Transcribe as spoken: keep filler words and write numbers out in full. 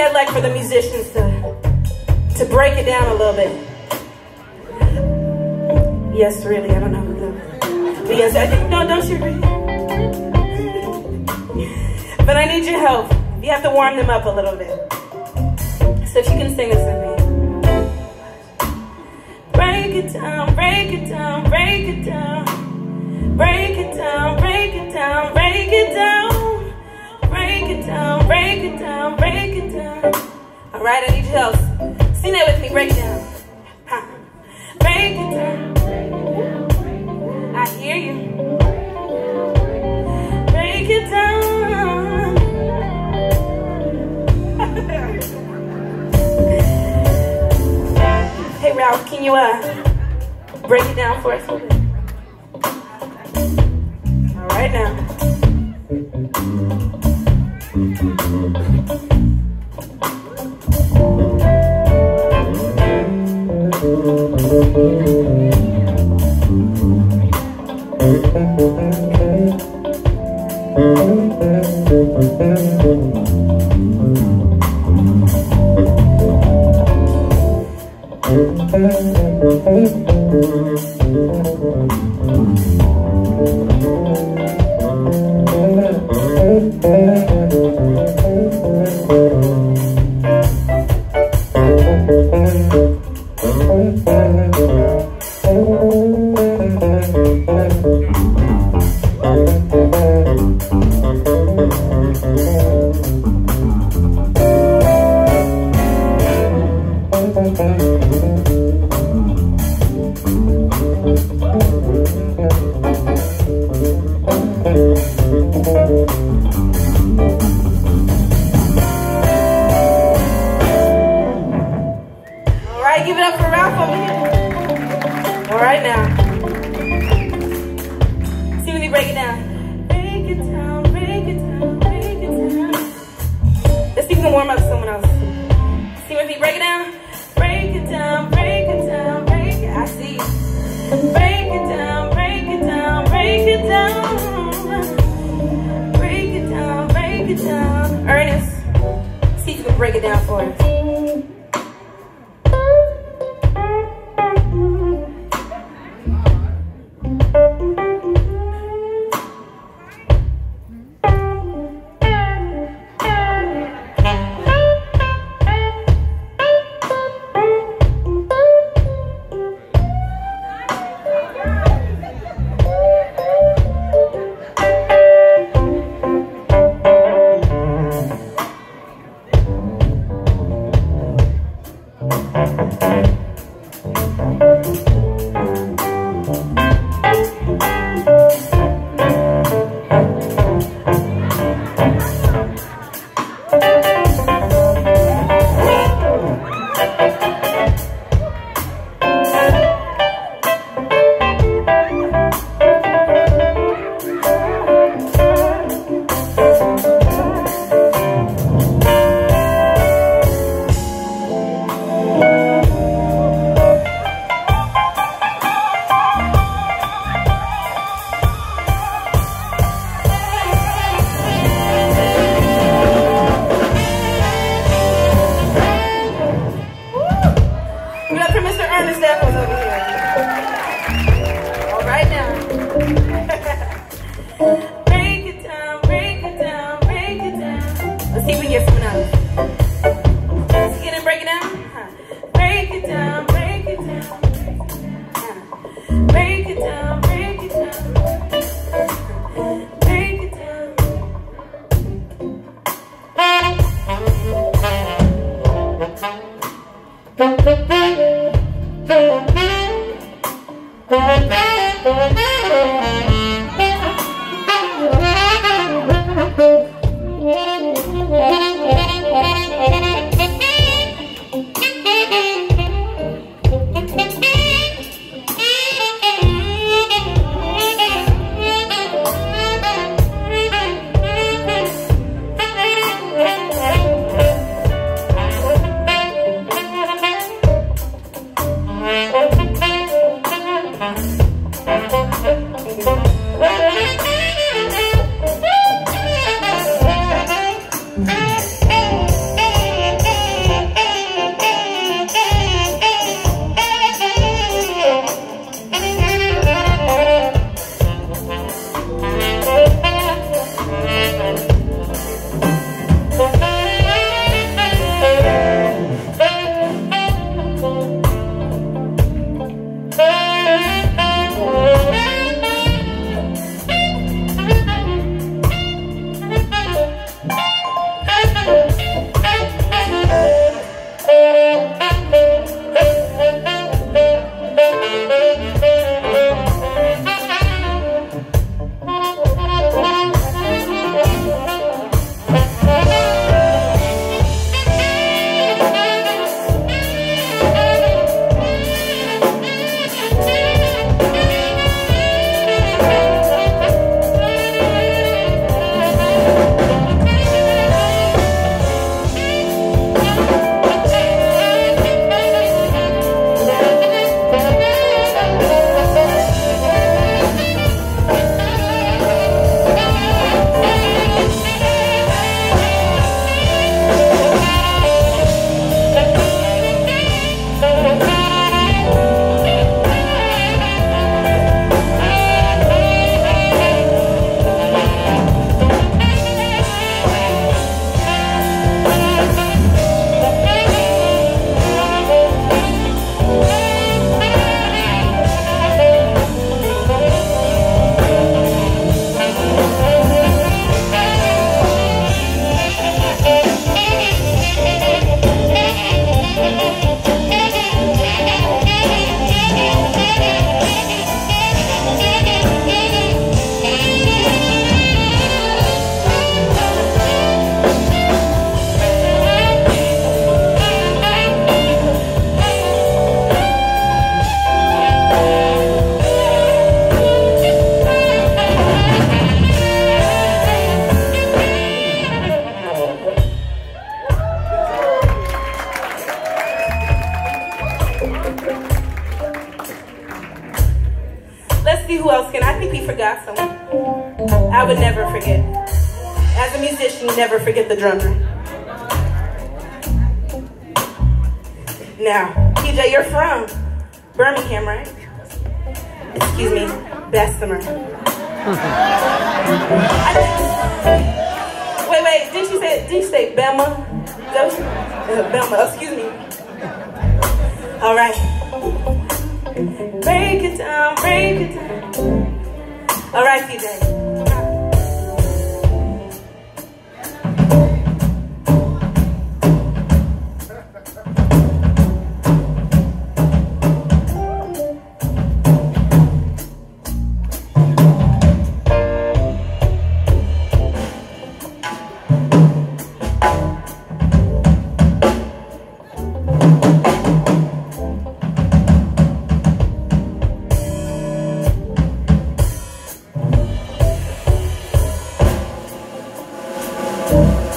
I'd like for the musicians to, to break it down a little bit. Yes, really, I don't know. But yes, I think, no, don't you agree? But I need your help. You have to warm them up a little bit. So if you can sing this with me. Break it down, break it down, break it down. Break it down, break it down, break it down. Break it down, break it down, break it down. All right, I need your help. Sing that with me, break it down. Huh. Break it down. I hear you. Break it down. Hey Ralph, can you uh break it down for us a little bit? All right now. Give it up for Ralph over here. All right now. See when you break it down. Break it down, break it down, break it down. Let's see if we can warm up someone else. See when you break it down. Break it down, break it down, break it. I see you. Break it down, break it down, break it down. Break it down, break it down. Ernest, see if you can break it down for us. forget. As a musician, you never forget the drummer. Now, P J, you're from Birmingham, right? Excuse me, Bessemer. I think, wait, wait, did you say, did you say Bama? Uh, Bama, excuse me. All right. Break it down, break it down. All right, P J. you.